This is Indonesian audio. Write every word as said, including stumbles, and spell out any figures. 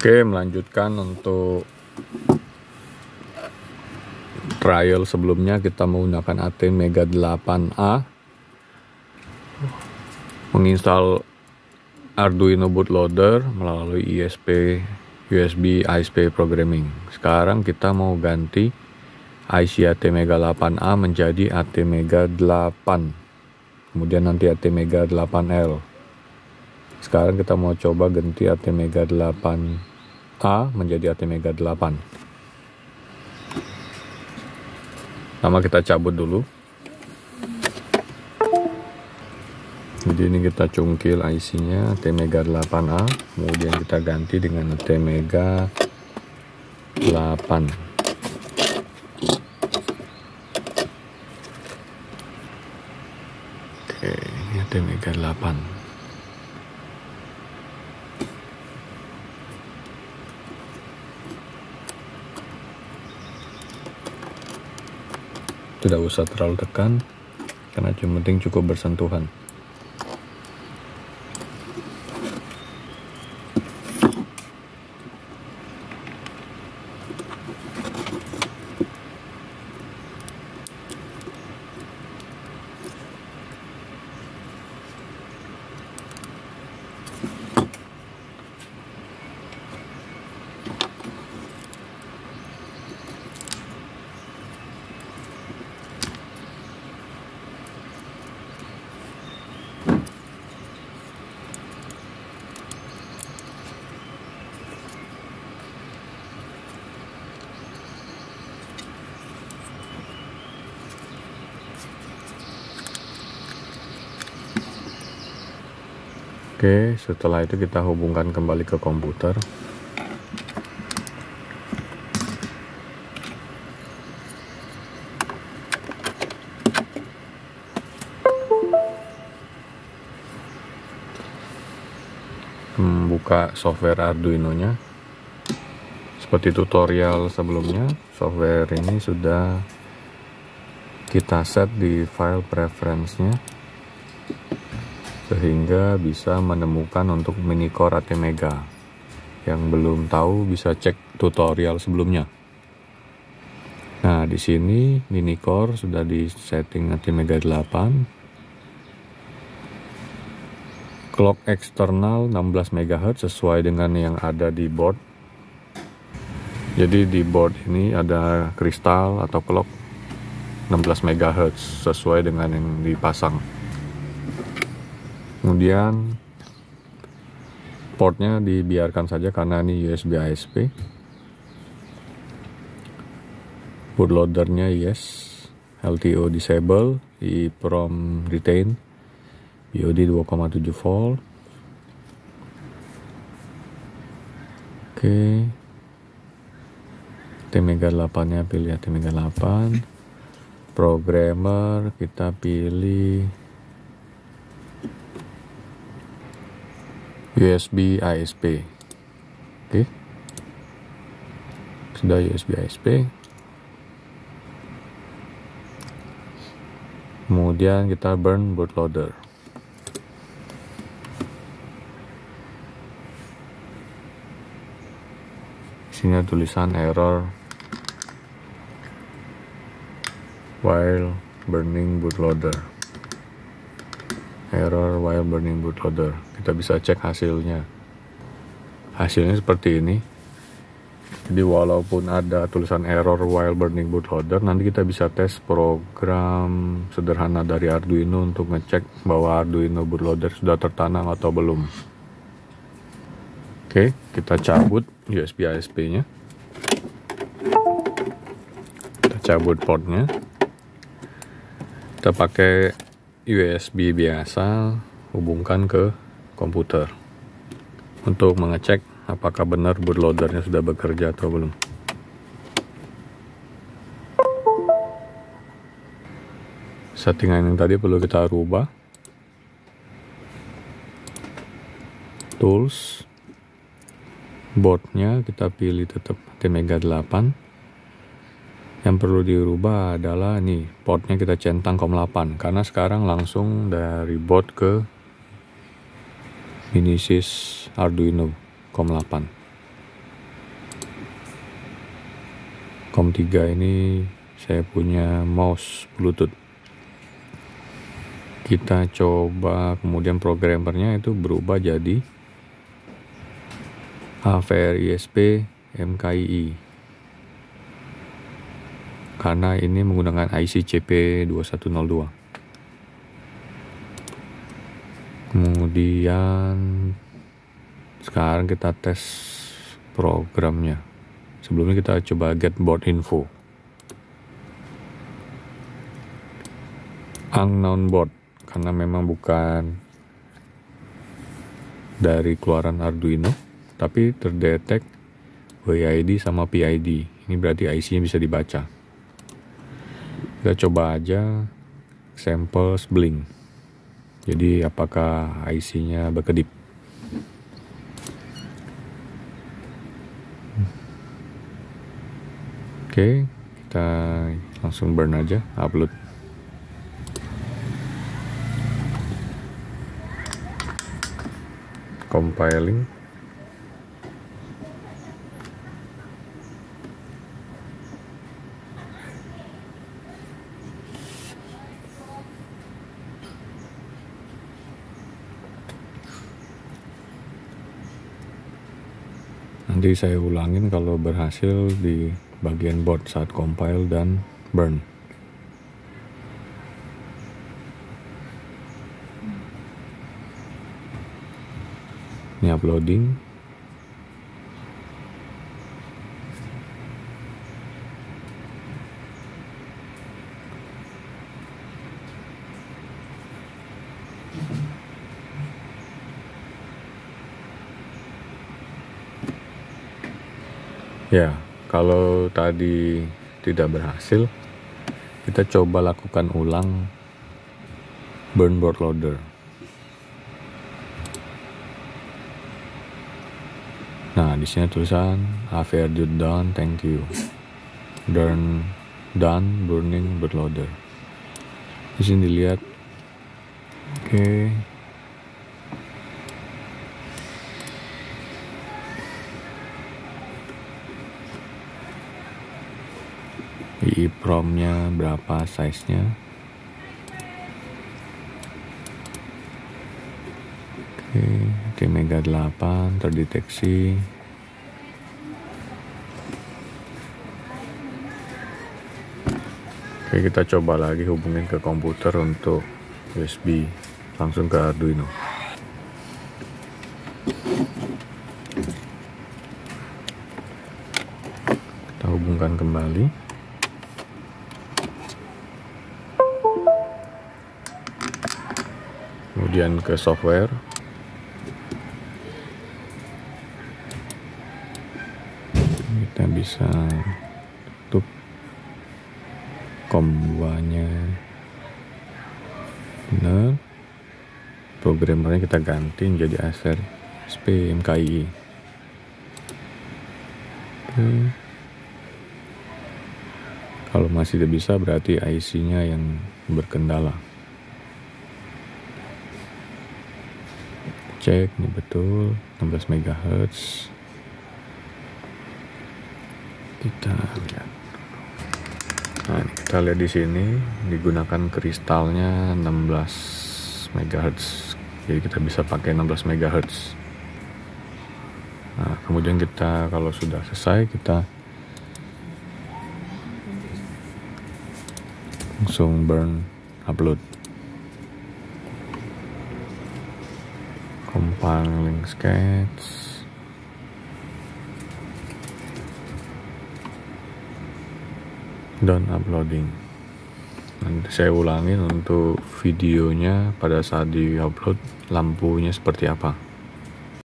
Oke, melanjutkan untuk trial sebelumnya kita menggunakan ATmega delapan A, menginstal Arduino bootloader melalui I S P U S B I S P programming. Sekarang kita mau ganti I C ATmega delapan A menjadi ATmega delapan, kemudian nanti ATmega delapan L. Sekarang kita mau coba ganti ATmega delapan A menjadi ATmega delapan. Pertama kita cabut dulu. Jadi ini kita cungkil I C-nya ATmega delapan A, kemudian kita ganti dengan ATmega delapan. Oke, ini ATmega delapan. Tidak usah terlalu tekan karena cuma penting cukup bersentuhan. Oke, setelah itu kita hubungkan kembali ke komputer. Membuka software Arduino-nya. Seperti tutorial sebelumnya, software ini sudah kita set di file preference-nya, sehingga bisa menemukan untuk mini core ATmega. Yang belum tahu bisa cek tutorial sebelumnya. Nah, di sini mini core sudah di setting ATmega delapan. Clock eksternal enam belas megahertz sesuai dengan yang ada di board. Jadi di board ini ada kristal atau clock enam belas megahertz sesuai dengan yang dipasang. Kemudian portnya dibiarkan saja karena ini U S B I S P. Bootloadernya yes, L T O disable, EEPROM retain, B O D dua koma tujuh volt. Oke, ATmega delapan nya pilih ATmega delapan. Programmer kita pilih U S B I S P. Oke, sudah U S B I S P. Kemudian kita burn bootloader. Isinya tulisan error while burning bootloader. Error while burning bootloader. Kita bisa cek hasilnya. Hasilnya seperti ini. Jadi walaupun ada tulisan error while burning bootloader, nanti kita bisa tes program sederhana dari Arduino untuk ngecek bahwa Arduino bootloader sudah tertanam atau belum. Oke, kita cabut U S B I S P-nya. Kita cabut portnya. Kita pakai U S B biasa, hubungkan ke komputer untuk mengecek apakah benar bootloadernya sudah bekerja atau belum. Settingan yang tadi perlu kita rubah. Tools, boardnya kita pilih tetap ATmega delapan. Yang perlu dirubah adalah nih, portnya kita centang COM delapan karena sekarang langsung dari board ke Minisys Arduino COM delapan. COM tiga ini saya punya mouse Bluetooth. Kita coba, kemudian programmernya itu berubah jadi H V R I S P M K I I, karena ini menggunakan I C C P dua satu nol dua. Kemudian sekarang kita tes programnya. Sebelumnya kita coba get board info. Unknown board, karena memang bukan dari keluaran Arduino, tapi terdetek W I D sama P I D. Ini berarti I C-nya bisa dibaca. Kita coba aja samples blink. Jadi apakah I C-nya berkedip. Oke, kita langsung burn aja, upload. Compiling. Nanti saya ulangin kalau berhasil di bagian board saat compile dan burn. Ini uploading. Ya, kalau tadi tidak berhasil, kita coba lakukan ulang burn board loader. Nah, di sini tulisan H V R done, thank you. Done, done burning board loader. Di sini dilihat. Oke. Okay. EEPROM-nya berapa size-nya. Oke, T Mega delapan terdeteksi. Oke, kita coba lagi hubungin ke komputer untuk U S B langsung ke Arduino. Kita hubungkan kembali. Kemudian ke software. Kita bisa tutup COM dua nya benar. Programmernya kita ganti menjadi H V R I S P M K I I. Oke. Kalau masih tidak bisa berarti I C-nya yang berkendala. Cek ini betul enam belas megahertz. Kita lihat. Nah, ini kita lihat di sini digunakan kristalnya enam belas megahertz. Jadi kita bisa pakai enam belas megahertz. Nah, kemudian kita kalau sudah selesai kita langsung burn upload. Compiling sketch. Done uploading. Nanti saya ulangin untuk videonya pada saat di upload lampunya seperti apa.